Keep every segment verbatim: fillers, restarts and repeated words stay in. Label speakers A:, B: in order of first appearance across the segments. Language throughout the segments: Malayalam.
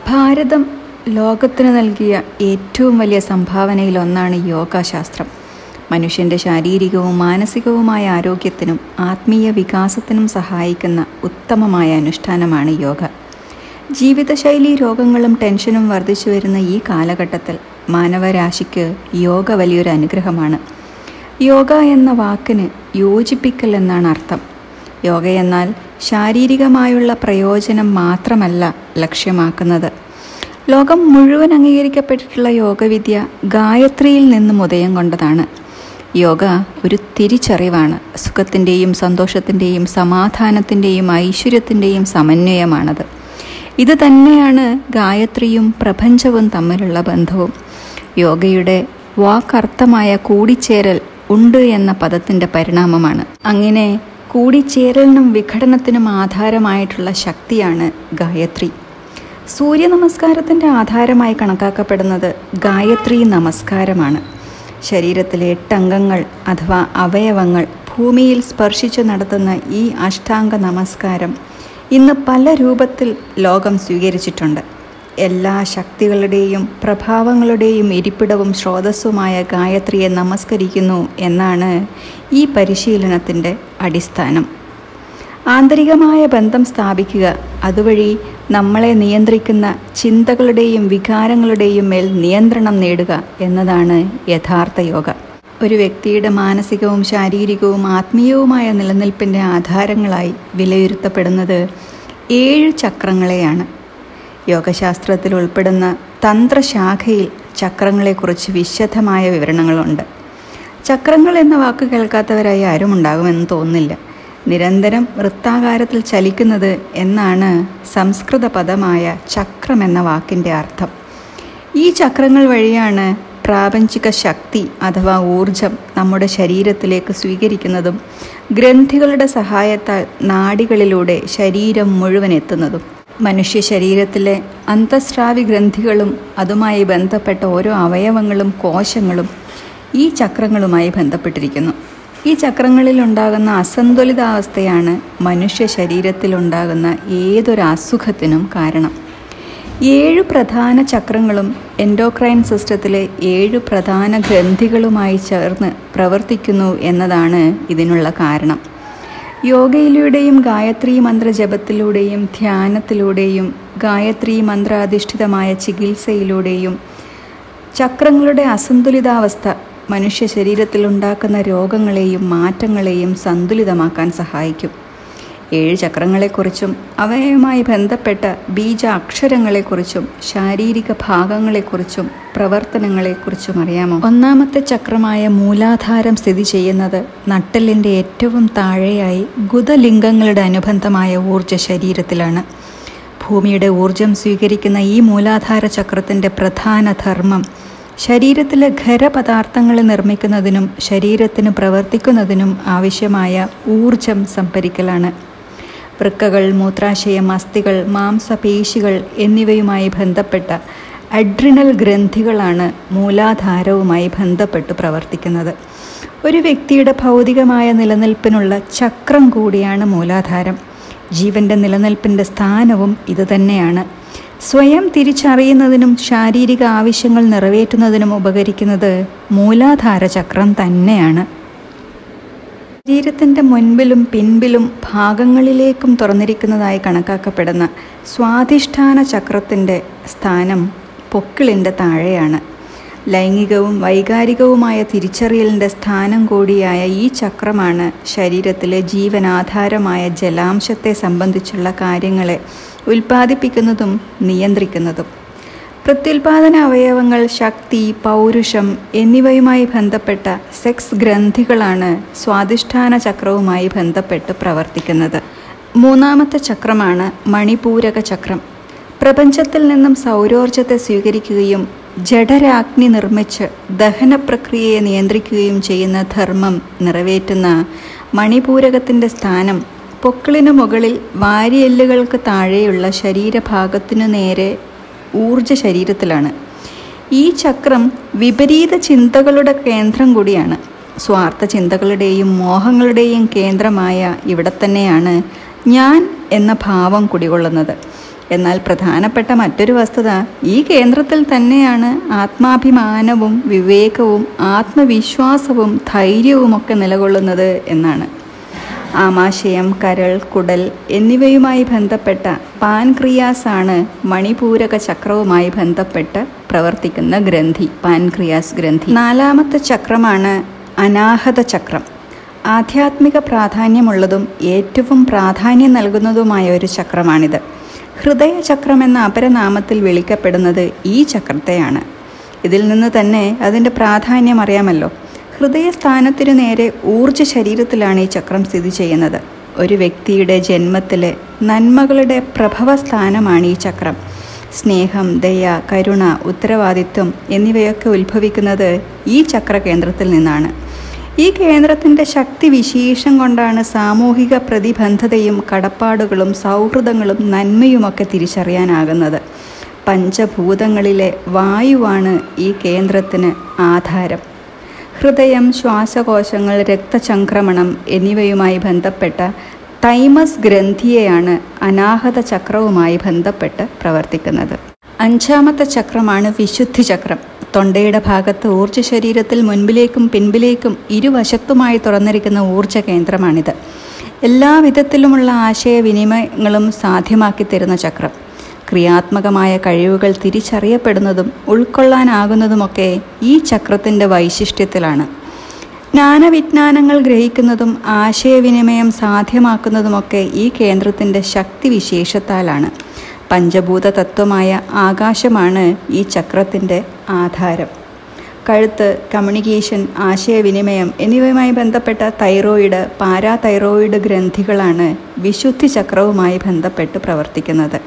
A: ഭാരതം ലോകത്തിന് നൽകിയ ഏറ്റവും വലിയ സംഭാവനയിലൊന്നാണ് യോഗാശാസ്ത്രം. മനുഷ്യൻ്റെ ശാരീരികവും മാനസികവുമായ ആരോഗ്യത്തിനും ആത്മീയ വികാസത്തിനും സഹായിക്കുന്ന ഉത്തമമായ അനുഷ്ഠാനമാണ് യോഗ. ജീവിതശൈലീ രോഗങ്ങളും ടെൻഷനും വർദ്ധിച്ചു വരുന്ന ഈ കാലഘട്ടത്തിൽ മാനവരാശിക്ക് യോഗ വലിയൊരു അനുഗ്രഹമാണ്. യോഗ എന്ന വാക്കിന് യോജിപ്പിക്കൽ എന്നാണ് അർത്ഥം. യോഗ എന്നാൽ ശാരീരികമായുള്ള പ്രയോജനം മാത്രമല്ല ലക്ഷ്യമാക്കുന്നത്. ലോകം മുഴുവൻ അംഗീകരിക്കപ്പെട്ടിട്ടുള്ള യോഗവിദ്യ ഗായത്രിയിൽ നിന്നും ഉദയം കൊണ്ടതാണ്. യോഗ ഒരു തിരിച്ചറിവാണ്. സുഖത്തിൻ്റെയും സന്തോഷത്തിൻ്റെയും സമാധാനത്തിൻ്റെയും ഐശ്വര്യത്തിൻ്റെയും സമന്വയമാണത്. ഇത് തന്നെയാണ് ഗായത്രിയും പ്രപഞ്ചവും തമ്മിലുള്ള ബന്ധവും. യോഗയുടെ വാക്കർത്ഥമായ കൂടിച്ചേരൽ ഉണ്ട് എന്ന പദത്തിൻ്റെ പരിണാമമാണ്. അങ്ങനെ കൂടിച്ചേരലിനും വിഘടനത്തിനും ആധാരമായിട്ടുള്ള ശക്തിയാണ് ഗായത്രി. സൂര്യ നമസ്കാരത്തിൻ്റെ ആധാരമായി കണക്കാക്കപ്പെടുന്നത് ഗായത്രി നമസ്കാരമാണ്. ശരീരത്തിലെ എട്ടംഗങ്ങൾ അഥവാ അവയവങ്ങൾ ഭൂമിയിൽ സ്പർശിച്ച് നടത്തുന്ന ഈ അഷ്ടാംഗ നമസ്കാരം ഇന്ന് പല രൂപത്തിൽ ലോകം സ്വീകരിച്ചിട്ടുണ്ട്. എല്ലാ ശക്തികളുടെയും പ്രഭാവങ്ങളുടെയും ഇരിപ്പിടവും സ്രോതസ്സുമായ ഗായത്രിയെ നമസ്കരിക്കുന്നു എന്നാണ് ഈ പരിശീലനത്തിൻ്റെ അടിസ്ഥാനം. ആന്തരികമായ ബന്ധം സ്ഥാപിക്കുക, അതുവഴി നമ്മളെ നിയന്ത്രിക്കുന്ന ചിന്തകളുടെയും വികാരങ്ങളുടെയും മേൽ നിയന്ത്രണം നേടുക എന്നതാണ് യഥാർത്ഥ യോഗ. ഒരു വ്യക്തിയുടെ മാനസികവും ശാരീരികവും ആത്മീയവുമായ നിലനിൽപ്പിൻ്റെ ആധാരങ്ങളായി വിലയിരുത്തപ്പെടുന്നത് ഏഴ് ചക്രങ്ങളെയാണ്. യോഗശാസ്ത്രത്തിൽ ഉൾപ്പെടുന്ന തന്ത്രശാഖയിൽ ചക്രങ്ങളെക്കുറിച്ച് വിശദമായ വിവരണങ്ങളുണ്ട്. ചക്രങ്ങൾ എന്ന വാക്ക് കേൾക്കാത്തവരായി ആരും ഉണ്ടാകുമെന്ന് തോന്നുന്നില്ല. നിരന്തരം വൃത്താകാരത്തിൽ ചലിക്കുന്നത് എന്നാണ് സംസ്കൃത പദമായ ചക്രം എന്ന വാക്കിൻ്റെ അർത്ഥം. ഈ ചക്രങ്ങൾ വഴിയാണ് പ്രാപഞ്ചിക ശക്തി അഥവാ ഊർജം നമ്മുടെ ശരീരത്തിലേക്ക് സ്വീകരിക്കുന്നതും ഗ്രന്ഥികളുടെ സഹായത്താൽ നാഡികളിലൂടെ ശരീരം മുഴുവൻ എത്തുന്നതും. മനുഷ്യ ശരീരത്തിലെ അന്തഃസ്രാവി ഗ്രന്ഥികളും അതുമായി ബന്ധപ്പെട്ട ഓരോ അവയവങ്ങളും കോശങ്ങളും ഈ ചക്രങ്ങളുമായി ബന്ധപ്പെട്ടിരിക്കുന്നു. ഈ ചക്രങ്ങളിൽ ഉണ്ടാകുന്ന അസന്തുലിതാവസ്ഥയാണ് മനുഷ്യ ശരീരത്തിലുണ്ടാകുന്ന ഏതൊരു അസുഖത്തിനും കാരണം. ഏഴു പ്രധാന ചക്രങ്ങളും എൻഡോക്രൈൻ സിസ്റ്റത്തിലെ ഏഴു പ്രധാന ഗ്രന്ഥികളുമായി ചേർന്ന് പ്രവർത്തിക്കുന്നു എന്നതാണ് ഇതിനുള്ള കാരണം. യോഗയിലൂടെയും ഗായത്രി മന്ത്ര ജപത്തിലൂടെയും ധ്യാനത്തിലൂടെയും ഗായത്രി മന്ത്രാധിഷ്ഠിതമായ ചികിത്സയിലൂടെയും ചക്രങ്ങളുടെ അസന്തുലിതാവസ്ഥ മനുഷ്യ ശരീരത്തിൽ ഉണ്ടാക്കുന്ന രോഗങ്ങളെയും മാറ്റങ്ങളെയും സന്തുലിതമാക്കാൻ സഹായിക്കും. ഏഴ് ചക്രങ്ങളെക്കുറിച്ചും അവയുമായി ബന്ധപ്പെട്ട ബീജ അക്ഷരങ്ങളെക്കുറിച്ചും ശാരീരിക ഭാഗങ്ങളെക്കുറിച്ചും പ്രവർത്തനങ്ങളെക്കുറിച്ചും അറിയാമോ? ഒന്നാമത്തെ ചക്രമായ മൂലാധാരം സ്ഥിതി ചെയ്യുന്നത് നട്ടെല്ലിൻ്റെ ഏറ്റവും താഴെയായി ഗുദലിംഗങ്ങളുടെ അനുബന്ധമായ ഊർജ്ജ ശരീരത്തിലാണ്. ഭൂമിയുടെ ഊർജം സ്വീകരിക്കുന്ന ഈ മൂലാധാര ചക്രത്തിൻ്റെ പ്രധാന ധർമ്മം ശരീരത്തിലെ ഖരപദാർത്ഥങ്ങളെ നിർമ്മിക്കുന്നതിനും ശരീരത്തിന് പ്രവർത്തിക്കുന്നതിനും ആവശ്യമായ ഊർജം സംഭരിക്കലാണ്. വൃക്കകൾ, മൂത്രാശയം, അസ്ഥികൾ, മാംസപേശികൾ എന്നിവയുമായി ബന്ധപ്പെട്ട അഡ്രിനൽ ഗ്രന്ഥികളാണ് മൂലാധാരവുമായി ബന്ധപ്പെട്ട് പ്രവർത്തിക്കുന്നത്. ഒരു വ്യക്തിയുടെ ഭൗതികമായ നിലനിൽപ്പിനുള്ള ചക്രം കൂടിയാണ് മൂലാധാരം. ജീവൻ്റെ നിലനിൽപ്പിൻ്റെ സ്ഥാനവും ഇതുതന്നെയാണ്. സ്വയം തിരിച്ചറിയുന്നതിനും ശാരീരിക ആവശ്യങ്ങൾ നിറവേറ്റുന്നതിനും ഉപകരിക്കുന്നത് മൂലാധാര ചക്രം തന്നെയാണ്. ശരീരത്തിൻ്റെ മുൻപിലും പിൻപിലും ഭാഗങ്ങളിലേക്കും തുറന്നിരിക്കുന്നതായി കണക്കാക്കപ്പെടുന്ന സ്വാധിഷ്ഠാന ചക്രത്തിൻ്റെ സ്ഥാനം പൊക്കിളിൻ്റെ താഴെയാണ്. ലൈംഗികവും വൈകാരികവുമായ തിരിച്ചറിയലിൻ്റെ സ്ഥാനം കൂടിയായ ഈ ചക്രമാണ് ശരീരത്തിലെ ജീവനാധാരമായ ജലാംശത്തെ സംബന്ധിച്ചുള്ള കാര്യങ്ങളെ ഉൽപ്പാദിപ്പിക്കുന്നതും നിയന്ത്രിക്കുന്നതും. പ്രത്യുൽപാദന അവയവങ്ങൾ, ശക്തി, പൗരുഷം എന്നിവയുമായി ബന്ധപ്പെട്ട സെക്സ് ഗ്രന്ഥികളാണ് സ്വാധിഷ്ഠാന ചക്രവുമായി ബന്ധപ്പെട്ട് പ്രവർത്തിക്കുന്നത്. മൂന്നാമത്തെ ചക്രമാണ് മണിപൂരക ചക്രം. പ്രപഞ്ചത്തിൽ നിന്നും സൗരോർജത്തെ സ്വീകരിക്കുകയും ജഡരാഗ്നി നിർമ്മിച്ച് ദഹന പ്രക്രിയയെ നിയന്ത്രിക്കുകയും ചെയ്യുന്ന ധർമ്മം നിറവേറ്റുന്ന മണിപൂരകത്തിൻ്റെ സ്ഥാനം പൊക്കിളിനു മുകളിൽ വാരിയെല്ലുകൾക്ക് താഴെയുള്ള ശരീരഭാഗത്തിനു നേരെ ഊർജ ശരീരത്തിലാണ്. ഈ ചക്രം വിപരീത ചിന്തകളുടെ കേന്ദ്രം കൂടിയാണ്. സ്വാർത്ഥ ചിന്തകളുടെയും മോഹങ്ങളുടെയും കേന്ദ്രമായ ഇവിടെ തന്നെയാണ് ഞാൻ എന്ന ഭാവം കുടികൊള്ളുന്നത്. എന്നാൽ പ്രധാനപ്പെട്ട മറ്റൊരു വസ്തുത ഈ കേന്ദ്രത്തിൽ തന്നെയാണ് ആത്മാഭിമാനവും വിവേകവും ആത്മവിശ്വാസവും ധൈര്യവുമൊക്കെ നിലകൊള്ളുന്നത് എന്നാണ്. ആമാശയം, കരൾ, കുടൽ എന്നിവയുമായി ബന്ധപ്പെട്ട പാൻക്രിയാസ് ആണ് മണിപൂരക ചക്രവുമായി ബന്ധപ്പെട്ട് പ്രവർത്തിക്കുന്ന ഗ്രന്ഥി, പാൻക്രിയാസ് ഗ്രന്ഥി. നാലാമത്തെ ചക്രമാണ് അനാഹത ചക്രം. ആധ്യാത്മിക പ്രാധാന്യമുള്ളതും ഏറ്റവും പ്രാധാന്യം നൽകുന്നതുമായ ഒരു ചക്രമാണിത്. ഹൃദയചക്രം എന്ന അപരനാമത്തിൽ വിളിക്കപ്പെടുന്നത് ഈ ചക്രത്തെയാണ്. ഇതിൽ നിന്ന് തന്നെ അതിൻ്റെ പ്രാധാന്യം അറിയാമല്ലോ. ഹൃദയസ്ഥാനത്തിനു നേരെ ഊർജ്ജ ശരീരത്തിലാണ് ഈ ചക്രം സ്ഥിതി ചെയ്യുന്നത്. ഒരു വ്യക്തിയുടെ ജന്മത്തിലെ നന്മകളുടെ പ്രഭവ സ്ഥാനമാണ് ഈ ചക്രം. സ്നേഹം, ദയ, കരുണ, ഉത്തരവാദിത്വം എന്നിവയൊക്കെ ഉത്ഭവിക്കുന്നത് ഈ ചക്രകേന്ദ്രത്തിൽ നിന്നാണ്. ഈ കേന്ദ്രത്തിൻ്റെ ശക്തി വിശേഷം കൊണ്ടാണ് സാമൂഹിക പ്രതിബദ്ധതയും കടപ്പാടുകളും സൗഹൃദങ്ങളും നന്മയുമൊക്കെ തിരിച്ചറിയാനാകുന്നത്. പഞ്ചഭൂതങ്ങളിലെ വായുവാണ് ഈ കേന്ദ്രത്തിന് ആധാരം. ഹൃദയം, ശ്വാസകോശങ്ങൾ, രക്തചംക്രമണം എന്നിവയുമായി ബന്ധപ്പെട്ട തൈമസ് ഗ്രന്ഥിയെയാണ് അനാഹത ചക്രവുമായി ബന്ധപ്പെട്ട് പ്രവർത്തിക്കുന്നത്. അഞ്ചാമത്തെ ചക്രമാണ് വിശുദ്ധി ചക്രം. തൊണ്ടയുടെ ഭാഗത്ത് ഊർജ്ജ ശരീരത്തിൽ മുൻപിലേക്കും പിൻപിലേക്കും ഇരുവശത്തുമായി തുറന്നിരിക്കുന്ന ഊർജ്ജ കേന്ദ്രമാണിത്. എല്ലാ വിധത്തിലുമുള്ള ആശയവിനിമയങ്ങളും സാധ്യമാക്കി തരുന്ന ചക്രം. ക്രിയാത്മകമായ കഴിവുകൾ തിരിച്ചറിയപ്പെടുന്നതും ഉൾക്കൊള്ളാനാകുന്നതുമൊക്കെ ഈ ചക്രത്തിൻ്റെ വൈശിഷ്ട്യത്തിലാണ്. ജ്ഞാനവിജ്ഞാനങ്ങൾ ഗ്രഹിക്കുന്നതും ആശയവിനിമയം സാധ്യമാക്കുന്നതുമൊക്കെ ഈ കേന്ദ്രത്തിൻ്റെ ശക്തി വിശേഷത്താലാണ്. പഞ്ചഭൂത തത്വമായ ആകാശമാണ് ഈ ചക്രത്തിൻ്റെ ആധാരം. കഴുത്ത്, കമ്മ്യൂണിക്കേഷൻ, ആശയവിനിമയം എന്നിവയുമായി ബന്ധപ്പെട്ട തൈറോയിഡ്, പാരാതൈറോയിഡ് ഗ്രന്ഥികളാണ് വിശുദ്ധി ചക്രവുമായി ബന്ധപ്പെട്ട് പ്രവർത്തിക്കുന്നത്.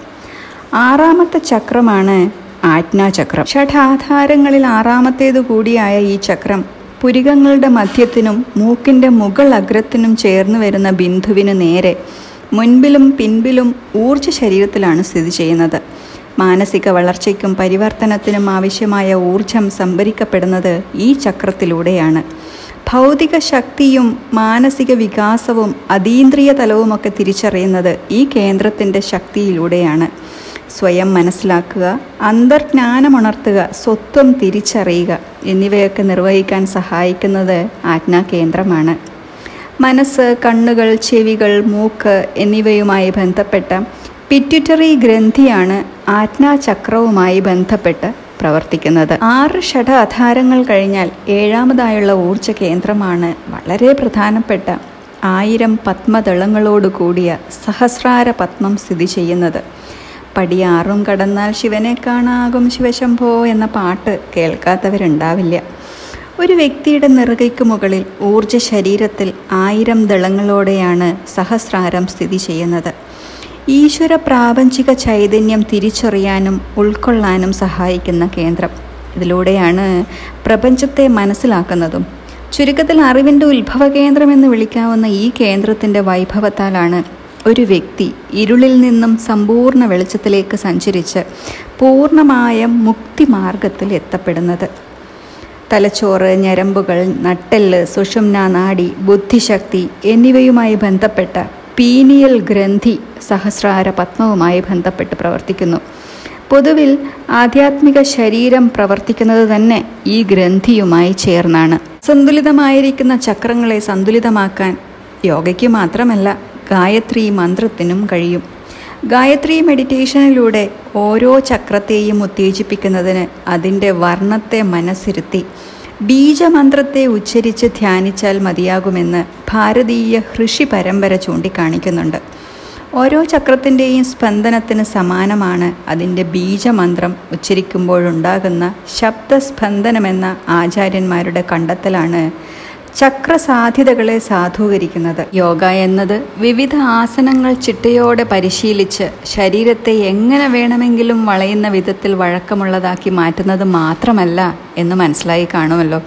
A: ആറാമത്തെ ചക്രമാണ് ആജ്ഞാചക്രം. ഷഡാധാരങ്ങളിൽ ആറാമത്തേതു കൂടിയായ ഈ ചക്രം പുരികങ്ങളുടെ മധ്യത്തിനും മൂക്കിൻ്റെ മുകൾ അഗ്രത്തിനും ചേർന്ന് വരുന്ന ബിന്ദുവിന് നേരെ മുൻപിലും പിൻപിലും ഊർജ്ജ ശരീരത്തിലാണ് സ്ഥിതി ചെയ്യുന്നത്. മാനസിക വളർച്ചയ്ക്കും പരിവർത്തനത്തിനും ആവശ്യമായ ഊർജം സംഭരിക്കപ്പെടുന്നത് ഈ ചക്രത്തിലൂടെയാണ്. ഭൗതിക ശക്തിയും മാനസിക വികാസവും അതീന്ദ്രിയ തലവുമൊക്കെ തിരിച്ചറിയുന്നത് ഈ കേന്ദ്രത്തിൻ്റെ ശക്തിയിലൂടെയാണ്. സ്വയം മനസ്സിലാക്കുക, അന്തർജ്ഞാനമുണർത്തുക, സ്വത്വം തിരിച്ചറിയുക എന്നിവയൊക്കെ നിർവഹിക്കാൻ സഹായിക്കുന്നത് ആജ്ഞാകേന്ദ്രമാണ്. മനസ്സ്, കണ്ണുകൾ, ചെവികൾ, മൂക്ക് എന്നിവയുമായി ബന്ധപ്പെട്ട പിറ്റ്യൂട്ടറി ഗ്രന്ഥിയാണ് ആജ്ഞാചക്രവുമായി ബന്ധപ്പെട്ട് പ്രവർത്തിക്കുന്നത്. ആറ് ഷഡ ആധാരങ്ങൾ കഴിഞ്ഞാൽ ഏഴാമതായുള്ള ഊർജ്ജ കേന്ദ്രമാണ് വളരെ പ്രധാനപ്പെട്ട ആയിരം പത്മദളങ്ങളോട് കൂടിയ സഹസ്രാര പത്മം സ്ഥിതി ചെയ്യുന്നത്. പടിയാറും കടന്നാൽ ശിവനെ കാണാകും ശിവശംഭോ എന്ന പാട്ട് കേൾക്കാത്തവരുണ്ടാവില്ല. ഒരു വ്യക്തിയുടെ നെറുകയ്ക്ക് മുകളിൽ ഊർജ്ജ ശരീരത്തിൽ ആയിരം ദളങ്ങളോടെയാണ് സഹസ്രാരം സ്ഥിതി ചെയ്യുന്നത്. ഈശ്വര പ്രാപഞ്ചിക ചൈതന്യം തിരിച്ചറിയാനും ഉൾക്കൊള്ളാനും സഹായിക്കുന്ന കേന്ദ്രം. ഇതിലൂടെയാണ് പ്രപഞ്ചത്തെ മനസ്സിലാക്കുന്നതും. ചുരുക്കത്തിൽ അറിവിൻ്റെ ഉത്ഭവ കേന്ദ്രമെന്ന് വിളിക്കാവുന്ന ഈ കേന്ദ്രത്തിൻ്റെ വൈഭവത്താലാണ് ഒരു വ്യക്തി ഇരുളിൽ നിന്നും സമ്പൂർണ്ണ വെളിച്ചത്തിലേക്ക് സഞ്ചരിച്ച് പൂർണ്ണമായ മുക്തിമാർഗത്തിൽ എത്തപ്പെടുന്നത്. തലച്ചോറ്, ഞരമ്പുകൾ, നട്ടെല്ല്, സുഷുമ്ന നാഡി, ബുദ്ധിശക്തി എന്നിവയുമായി ബന്ധപ്പെട്ട പീനിയൽ ഗ്രന്ഥി സഹസ്രാര പത്മവുമായി ബന്ധപ്പെട്ട് പ്രവർത്തിക്കുന്നു. പൊതുവിൽ ആധ്യാത്മിക ശരീരം പ്രവർത്തിക്കുന്നത് തന്നെ ഈ ഗ്രന്ഥിയുമായി ചേർന്നാണ്. സന്തുലിതമായിരിക്കുന്ന ചക്രങ്ങളെ സന്തുലിതമാക്കാൻ യോഗയ്ക്ക് മാത്രമല്ല ഗായത്രി മന്ത്രത്തിനും കഴിയും. ഗായത്രി മെഡിറ്റേഷനിലൂടെ ഓരോ ചക്രത്തെയും ഉത്തേജിപ്പിക്കുന്നതിന് അതിൻ്റെ വർണ്ണത്തെ മനസ്സിരുത്തി ബീജമന്ത്രത്തെ ഉച്ചരിച്ച് ധ്യാനിച്ചാൽ മതിയാകുമെന്ന് ഭാരതീയ ഋഷി പരമ്പര ചൂണ്ടിക്കാണിക്കുന്നുണ്ട്. ഓരോ ചക്രത്തിൻ്റെയും സ്പന്ദനത്തിന് സമാനമാണ് അതിൻ്റെ ബീജമന്ത്രം ഉച്ചരിക്കുമ്പോഴുണ്ടാകുന്ന ശബ്ദസ്പന്ദനമെന്ന ആചാര്യന്മാരുടെ കണ്ടെത്തലാണ് ചക്രസാധ്യതകളെ സാധൂകരിക്കുന്നത്. യോഗ എന്നത് വിവിധ ആസനങ്ങൾ ചിട്ടയോടെ പരിശീലിച്ച് ശരീരത്തെ എങ്ങനെ വേണമെങ്കിലും വളയുന്ന വിധത്തിൽ വഴക്കമുള്ളതാക്കി മാറ്റുന്നത് മാത്രമല്ല എന്ന് മനസ്സിലായി കാണുമല്ലോ.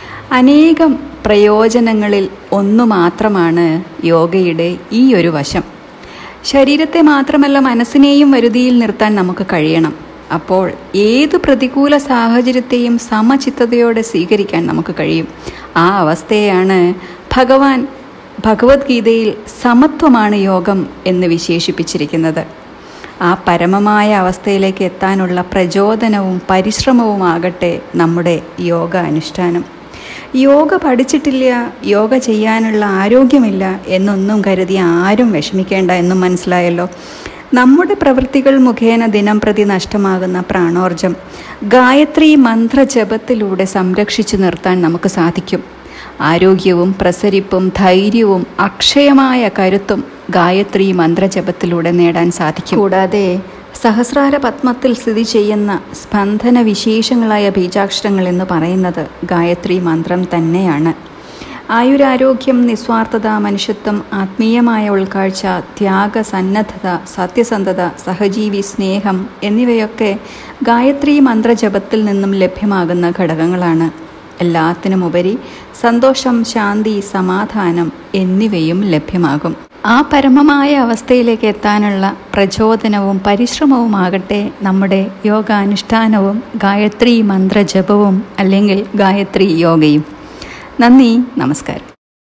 A: അനേകം പ്രയോജനങ്ങളിൽ ഒന്നു മാത്രമാണ് യോഗയുടെ ഈ ഒരു വശം. ശരീരത്തെ മാത്രമല്ല മനസ്സിനെയും വരുതിയിൽ നിർത്താൻ നമുക്ക് കഴിയണം. അപ്പോൾ ഏതു പ്രതികൂല സാഹചര്യത്തെയും സമചിത്തതയോടെ സ്വീകരിക്കാൻ നമുക്ക് കഴിയും. ആ അവസ്ഥയാണ് ഭഗവാൻ ഭഗവത്ഗീതയിൽ സമത്വമാണ് യോഗം എന്ന് വിശേഷിപ്പിച്ചിരിക്കുന്നത്. ആ പരമമായ അവസ്ഥയിലേക്ക് എത്താനുള്ള പ്രചോദനവും പരിശ്രമവുമാകട്ടെ നമ്മുടെ യോഗ അനുഷ്ഠാനം. യോഗ പഠിച്ചിട്ടില്ല, യോഗ ചെയ്യാനുള്ള ആരോഗ്യമില്ല എന്നൊന്നും കരുതി ആരും വിഷമിക്കേണ്ട എന്നും മനസ്സിലായല്ലോ. നമ്മുടെ പ്രവൃത്തികൾ മുഖേന ദിനം പ്രതി നഷ്ടമാകുന്ന പ്രാണോർജം ഗായത്രി മന്ത്രജപത്തിലൂടെ സംരക്ഷിച്ചു നിർത്താൻ നമുക്ക് സാധിക്കും. ആരോഗ്യവും പ്രസരിപ്പും ധൈര്യവും അക്ഷയമായ കരുത്തും ഗായത്രി മന്ത്രജപത്തിലൂടെ നേടാൻ സാധിക്കും. കൂടാതെ സഹസ്രാര പത്മത്തിൽ സ്ഥിതി ചെയ്യുന്ന സ്പന്ദന വിശേഷങ്ങളായ ബീജാക്ഷരങ്ങൾ എന്ന് പറയുന്നത് ഗായത്രി മന്ത്രം തന്നെയാണ്. ആയുരാരോഗ്യം, നിസ്വാർത്ഥത, മനുഷ്യത്വം, ആത്മീയമായ ഉൾക്കാഴ്ച, ത്യാഗ, സന്നദ്ധത, സത്യസന്ധത, സഹജീവി സ്നേഹം എന്നിവയൊക്കെ ഗായത്രി മന്ത്രജപത്തിൽ നിന്നും ലഭ്യമാകുന്ന ഘടകങ്ങളാണ്. എല്ലാത്തിനുമുപരി സന്തോഷം, ശാന്തി, സമാധാനം എന്നിവയും ലഭ്യമാകും. ആ പരമമായ അവസ്ഥയിലേക്ക് എത്താനുള്ള പ്രചോദനവും പരിശ്രമവുമാകട്ടെ നമ്മുടെ യോഗാനുഷ്ഠാനവും ഗായത്രി മന്ത്രജപവും അല്ലെങ്കിൽ ഗായത്രി യോഗയും. നന്ദി, നമസ്കാരം.